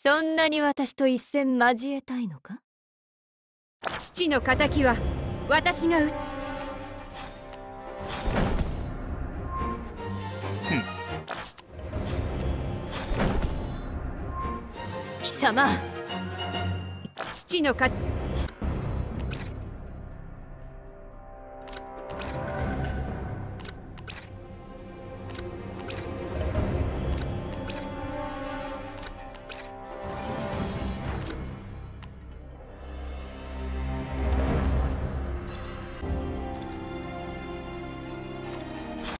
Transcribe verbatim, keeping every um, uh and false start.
そんなに私と一戦交えたいのか？父の仇は私が討つ。貴様、父のか